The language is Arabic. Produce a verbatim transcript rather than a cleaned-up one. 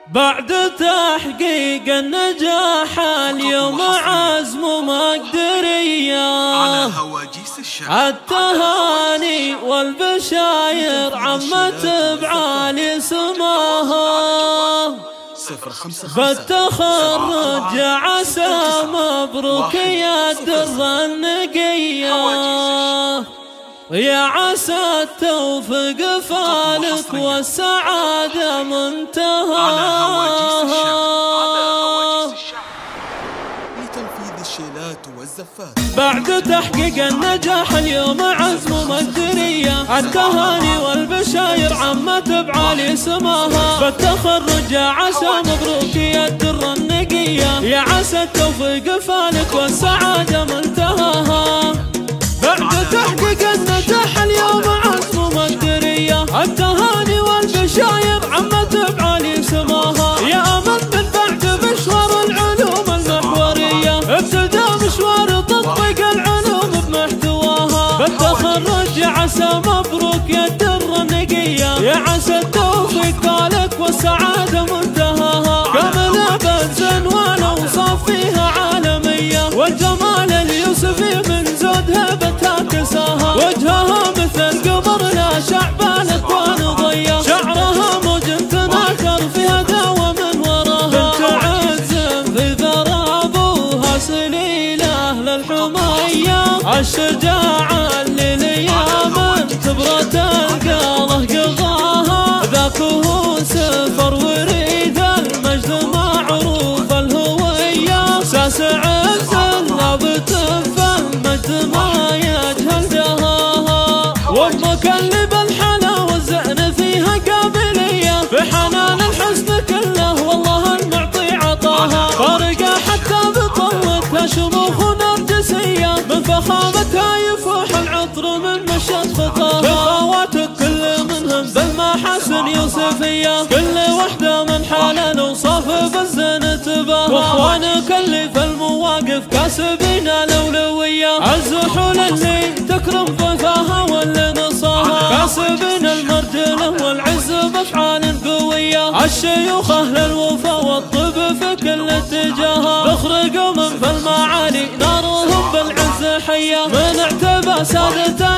بعد تحقيق النجاح اليوم عزم مقدرية، التهاني والبشاير عمت بعالي سماها، بالتخرج عسى مبروك يا الدرة النقية، يا عسى التوفيق فالك والسعادة منتهاها. بعد تحقيق النجاح اليوم عزم مقدرية، التهاني والبشاير عمت بعالي سماها، بالتخرج يا عسى مبروك يا الدرة النقية، يا عسى التوفيق فالك والسعادة منتهاها. بعد تحقيق النجاح اليوم عزم مقدرية، التهاني والبشاير عمت بعالي سماها، يا أمل من بعد مشوار العلوم المحورية، ابتدى مشوار تطبيق العلوم بمحتواها، بالتخرج يا عسى مبروك يا الدرة النقية، يا عسى التوفيق فالك والسعادة منتهاها، كاملة بالزن والأوصاف فيها عالمية، والجمال اليوسفي من زود هبتها كساها، وجهها مثل قمر لا شعب الاكوان ضيا، شعرها موج تناثر في هدى ومن وراها، بنت عز في ذرى ابوها سليله للحميه، الشجاعه اللي ليامن تبرة القاله قضاها، ذاك هو سفر وريد المجد معروف الهويه، ساس عز لابت فالمجد ما يجهل جهاها، وامك اللي بالحلا والزئن فيها قابليه، بحنان الحسن كله والله المعطي عطاها، فارقه حتى بقوتها شموخ نرجسيه، من فخامتها يفوح العطر من مشيت خطاها، بخواتك كل منهم بالمحاسن يوسفيه، كل وحده من حاله اوصاف بالزين تباها، واخوانك اللي في المواقف كاسبين الاولويه، الزحول اللي تكرم ضيفاها واللي نصاها، كاسبين المرجله والعز بافعال قويه، الشيوخ اهل الوفا والطب في كل اتجاهها، بخرجوا من في المعالي نارهم بالعز حيه، من اعتبى سادته